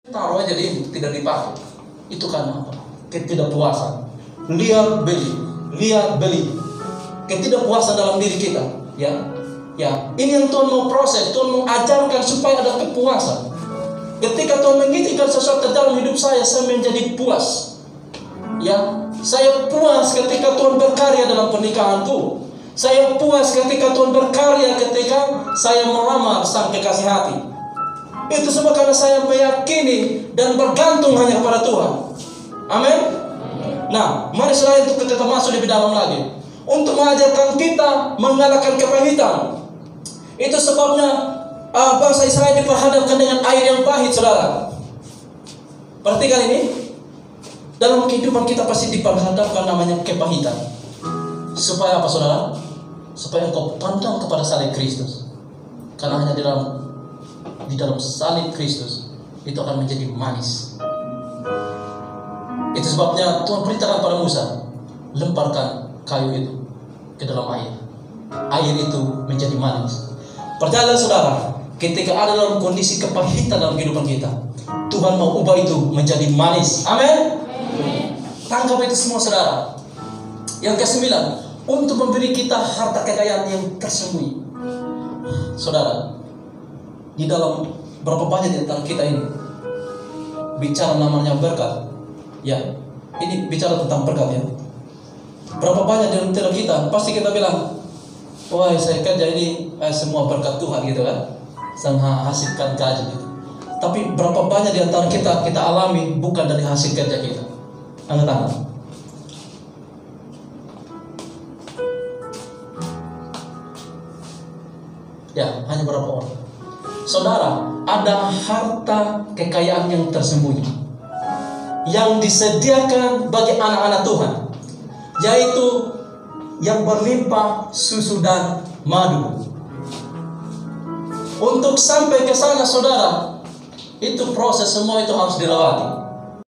Taruh aja di tidak dipakai. Itu karena apa? Ketidakpuasan. Lihat beli. Ketidakpuasan dalam diri kita, ya. Ini yang Tuhan mau proses. Tuhan mau ajarkan supaya ada kepuasan. Ketika Tuhan mengizinkan sesuatu dalam hidup saya menjadi puas. Ya, saya puas ketika Tuhan berkarya dalam pernikahanku. Saya puas ketika Tuhan berkarya ketika saya melamar sang kekasih hati. Itu semua karena saya meyakini dan bergantung hanya kepada Tuhan. Amin. Nah, mari selain untuk kita masuk lebih dalam lagi, untuk mengajarkan kita mengalahkan kepahitan. Itu sebabnya bangsa Israel diperhadapkan dengan air yang pahit, saudara. Perhatikan ini. Dalam kehidupan kita pasti diperhadapkan namanya kepahitan. Supaya apa, saudara? Supaya engkau pandang kepada salib Kristus. Karena hanya di dalam salib Kristus itu akan menjadi manis. Itu sebabnya Tuhan perintahkan pada Musa, lemparkan kayu itu ke dalam air. Air itu menjadi manis. Percayalah, saudara, ketika ada dalam kondisi kepahitan dalam kehidupan kita, Tuhan mau ubah itu menjadi manis. Amin. Tangkap itu semua, saudara. Yang ke-9, untuk memberi kita harta kekayaan yang tersembunyi. Saudara, di dalam berapa banyak di antara kita ini bicara namanya berkat. Ya, ini bicara tentang berkat, ya. Berapa banyak di antara kita pasti kita bilang, wah, saya kerja ini semua berkat Tuhan, gitu kan. Sang hasilkan gaji gitu. Tapi berapa banyak di antara kita alami bukan dari hasil kerja kita. Angkat tangan. Ya, hanya berapa orang. Saudara, ada harta kekayaan yang tersembunyi yang disediakan bagi anak-anak Tuhan, yaitu yang berlimpah susu dan madu. Untuk sampai ke sana, saudara, itu proses semua itu harus dilewati.